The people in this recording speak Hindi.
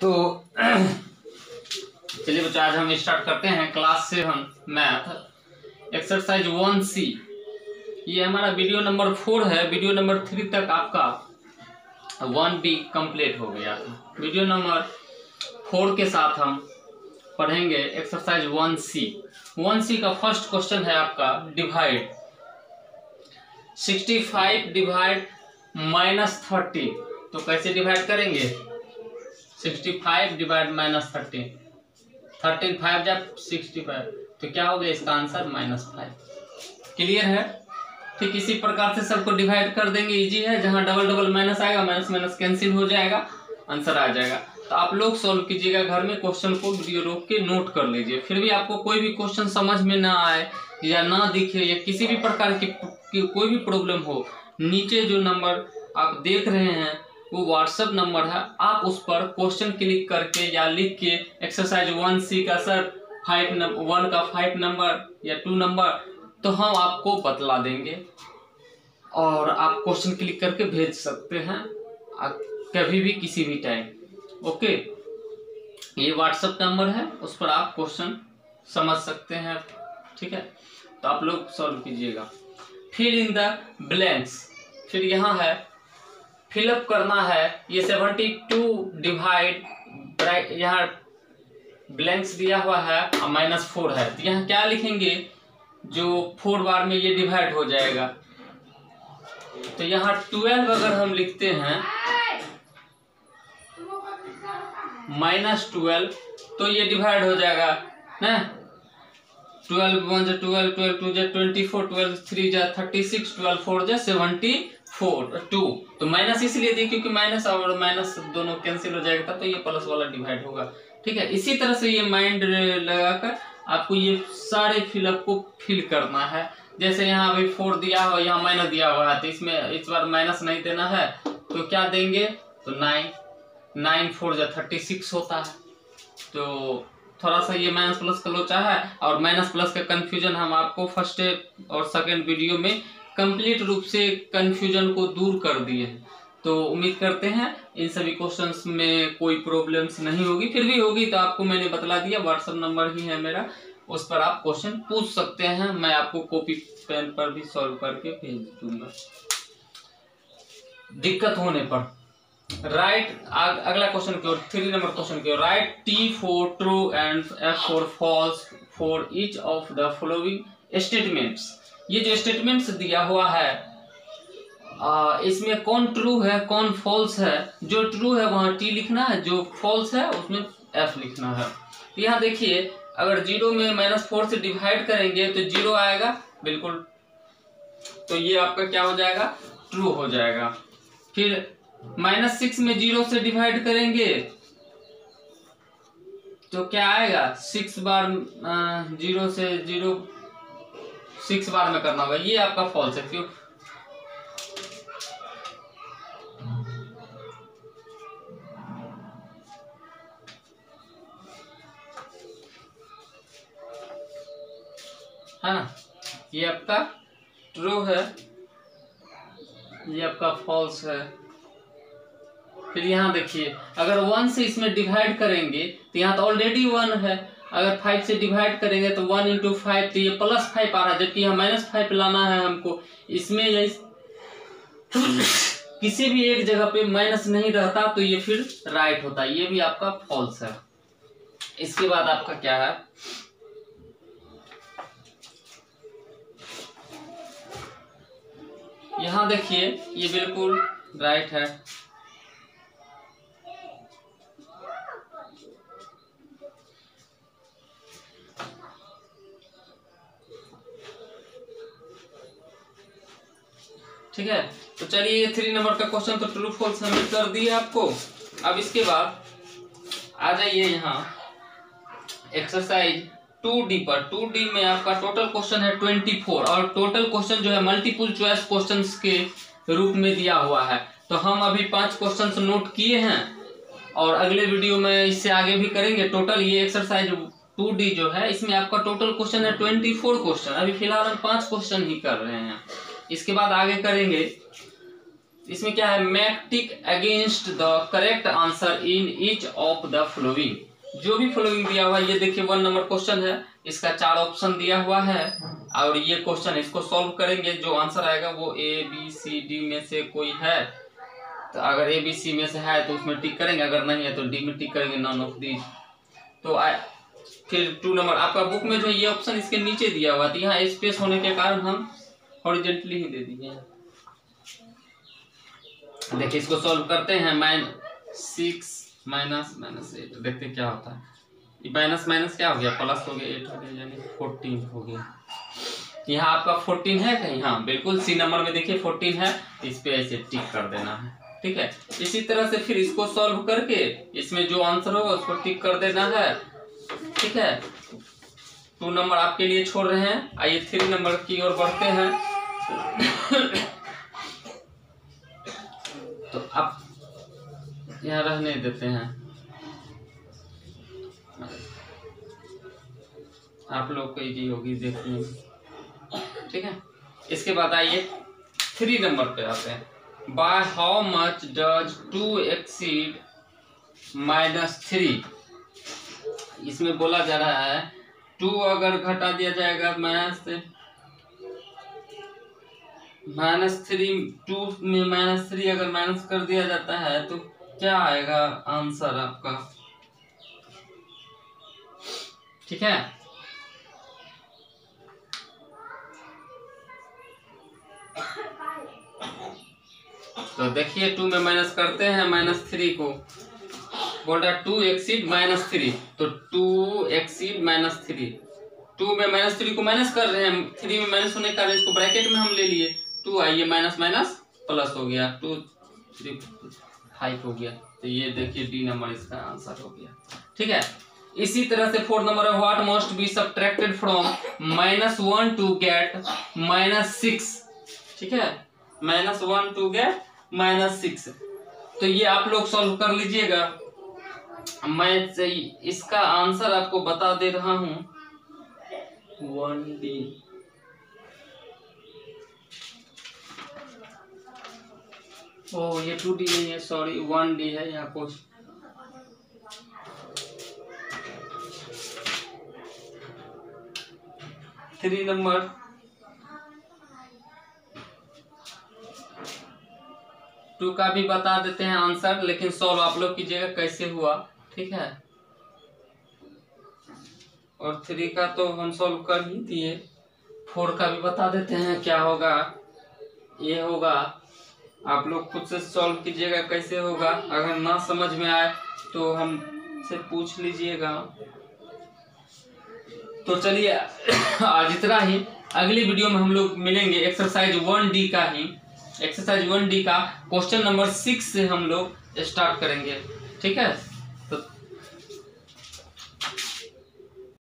तो चलिए बच्चों, आज हम स्टार्ट करते हैं क्लास 7 मैथ एक्सरसाइज 1C। ये हमारा वीडियो नंबर 4 है। वीडियो नंबर 3 तक आपका 1B कंप्लीट हो गया था। वीडियो नंबर 4 के साथ हम पढ़ेंगे एक्सरसाइज 1C। 1C का फर्स्ट क्वेश्चन है आपका डिवाइड 65 डिवाइड -13। तो कैसे डिवाइड करेंगे? 65 डिवाइड -13, 13 5 जब 65, तो क्या हो गया इसका आंसर -5। क्लियर है? ठीक इसी प्रकार से सबको डिवाइड कर देंगे। इजी है, जहां डबल डबल माइनस आएगा माइनस माइनस कैंसिल हो जाएगा, आंसर आ जाएगा। तो आप लोग सॉल्व कीजिएगा घर में, क्वेश्चन को वीडियो रोक के नोट कर लीजिए। फिर भी आपको कोई भी क्वेश्चन समझ में ना आए या ना दिखे या किसी भी प्रकार की कोई भी प्रॉब्लम हो, नीचे जो नंबर आप देख रहे हैं वो व्हाट्सएप नंबर है। आप उस पर क्वेश्चन क्लिक करके या लिख के एक्सरसाइज 1C का सर 1 का 5 नंबर या 2 नंबर, तो हम आपको बतला देंगे और आप क्वेश्चन क्लिक करके भेज सकते हैं कभी भी किसी भी टाइम। ओके, ये व्हाट्सएप नंबर है, उस पर आप क्वेश्चन समझ सकते हैं। ठीक है, तो आप लोग सॉल्व कीजिएगा। फिल इन द ब्लैंक्स, फिर यहाँ है फिलअप करना है। ये 72 डिवाइड, यहाँ ब्लैंक्स दिया हुआ है और -4 है, तो यहाँ क्या लिखेंगे? जो 4 बार में ये डिवाइड हो जाएगा, तो यहाँ 12 अगर हम लिखते हैं -12, तो ये डिवाइड हो जाएगा ना। 12 1 जा 12, 12 2 जा 24, 12 3 जा 36, 12 4 जा 74 तो माइनस इसलिए दी क्योंकि माइनस और माइनस दोनों कैंसिल हो जाएगा, तो ये प्लस वाला डिवाइड होगा। ठीक है, इसी तरह से ये माइंड लगाकर आपको ये सारे फिलअप को फिल करना है। जैसे यहाँ अभी 4 दिया हुआ, यहाँ माइनस दिया हुआ है, तो इसमें इस बार माइनस नहीं देना है, तो क्या देंगे? तो 9 4 जा 36 होता है। तो थोड़ा सा ये माइनस प्लस का लोचा है, और माइनस प्लस का कंफ्यूजन हम आपको फर्स्ट और सेकंड वीडियो में कंप्लीट रूप से कंफ्यूजन को दूर कर दिए हैं। तो उम्मीद करते हैं इन सभी क्वेश्चंस में कोई प्रॉब्लम्स नहीं होगी। फिर भी होगी तो आपको मैंने बतला दिया, व्हाट्सएप नंबर ही है मेरा, उस पर आप क्वेश्चन पूछ सकते हैं। मैं आपको कॉपी पेन पर भी सॉल्व करके भेज दूंगा दिक्कत होने पर। राइट, अगला क्वेश्चन की ओर, 3 नंबर क्वेश्चन की ओर। Write T4 true and F4 false for each of the following statements. ये जो स्टेटमेंट्स दिया हुआ है इसमें कौन ट्रू है कौन फॉल्स है? जो ट्रू है वहां T लिखना है, जो फॉल्स है उसमें F लिखना है। तो यहाँ देखिए, अगर 0 में -4 से डिवाइड करेंगे तो 0 आएगा बिल्कुल, तो ये आपका क्या हो जाएगा? ट्रू हो जाएगा। फिर -6 में 0 से डिवाइड करेंगे तो क्या आएगा? 6 बार 0 से 0 6 बार में करना होगा, ये आपका फॉल्स है। क्यों? है ना, ये आपका ट्रू है, ये आपका फॉल्स है। फिर यहाँ देखिए, अगर 1 से इसमें डिवाइड करेंगे तो यहाँ तो ऑलरेडी 1 है। अगर 5 से डिवाइड करेंगे तो 1 × 5, तो ये +5 आ रहा है, जबकि यहाँ -5 लाना है हमको। इसमें ये किसी भी एक जगह पे माइनस नहीं रहता, तो ये फिर राइट होता है, ये भी आपका फॉल्स है। इसके बाद आपका क्या है? यहाँ देखिए, ये बिल्कुल राइट है। ठीक है, तो चलिए 3 नंबर का क्वेश्चन तो ट्रू फॉल्स हमने कर दिया आपको। अब इसके बाद आ जाइए यहाँ एक्सरसाइज 2D पर। 2D में आपका टोटल क्वेश्चन है 24, और टोटल क्वेश्चन जो है मल्टीपल चॉइस क्वेश्चंस के रूप में दिया हुआ है। तो हम अभी 5 क्वेश्चंस नोट किए हैं और अगले वीडियो में इससे आगे भी करेंगे। टोटल ये एक्सरसाइज 2D जो है, इसमें आपका टोटल क्वेश्चन है 24 क्वेश्चन। अभी फिलहाल हम 5 क्वेश्चन ही कर रहे हैं, इसके बाद आगे करेंगे इसमें क्या है, make tick against the correct answer in each of the following. जो भी फॉलोइंग दिया हुआ है, ये देखिए 1 नंबर क्वेश्चन है, इसका 4 ऑप्शन दिया हुआ है और ये क्वेश्चन इसको सॉल्व करेंगे। जो आंसर आएगा वो ए बी सी डी में से कोई है, तो अगर ए बी सी में से है तो उसमें टिक करेंगे, अगर नहीं है तो डी में टिक करेंगे, नॉन ऑफ दीज। तो फिर 2 नंबर आपका बुक में जो ये ऑप्शन इसके नीचे दिया हुआ था, यहाँ स्पेस होने के कारण हम हॉरिजॉन्टली ही दे दिए हैं। देखिए इसको सॉल्व करते हैं, -6 -8, देखते हैं क्या होता है। ये माइनस माइनस क्या हो गया, प्लस हो गया, 8 हो गया, यानी 14 हो गया। यहाँ आपका 14 है कहीं, हाँ बिल्कुल सी नंबर में देखिए 14 है, इस पे ऐसे टिक कर देना है, ठीक है। इसी तरह से फिर इसको सॉल्व करके इसमें जो आंसर होगा उसको टिक कर देना है, ठीक है। 2 नंबर आपके लिए छोड़ रहे हैं, आइए 3 नंबर की ओर बढ़ते हैं। तो अब यहाँ रहने देते हैं, आप लोग को इजी होगी देखने, ठीक है। इसके बाद आइए 3 नंबर पे आते हैं। By how much does 2 exceed -3। इसमें बोला जा रहा है 2 अगर घटा दिया जाएगा -3, 2 में -3 अगर माइनस कर दिया जाता है तो क्या आएगा आंसर आपका, ठीक है। तो देखिए 2 में माइनस करते हैं -3 को, बोल रहा है 2 एक्सीड -3, तो 2 एक्सीड -3, 2 में -3 को माइनस कर रहे हैं, 3 में माइनस होने के कारण इसको ब्रैकेट में हम ले लिए, 2 आइए माइनस माइनस प्लस हो गया, 2 3 5 हो गया। तो ये देखिए डी नंबर इसका आंसर हो गया, ठीक है। इसी तरह से 4 नंबर है, what must be subtracted from -1 to get -6, ठीक है, -1 टू गेट -6। तो ये आप लोग सॉल्व कर लीजिएगा, मैं इसका आंसर आपको बता दे रहा हूं, 1D। ओ ये 2D नहीं है, सॉरी 1D है यहाँ कुछ। थ्री नंबर, टू का भी बता देते हैं आंसर, लेकिन सॉल्व आप लोग कीजिएगा कैसे हुआ, ठीक है। और 3 का तो हम सॉल्व कर ही दिए, 4 का भी बता देते हैं क्या होगा, ये होगा, आप लोग खुद से सॉल्व कीजिएगा कैसे होगा, अगर ना समझ में आए तो हम से पूछ लीजिएगा। तो चलिए आज इतना ही, अगली वीडियो में हम लोग मिलेंगे एक्सरसाइज 1D का ही, एक्सरसाइज 1D का क्वेश्चन नंबर 6 से हम लोग स्टार्ट करेंगे, ठीक है।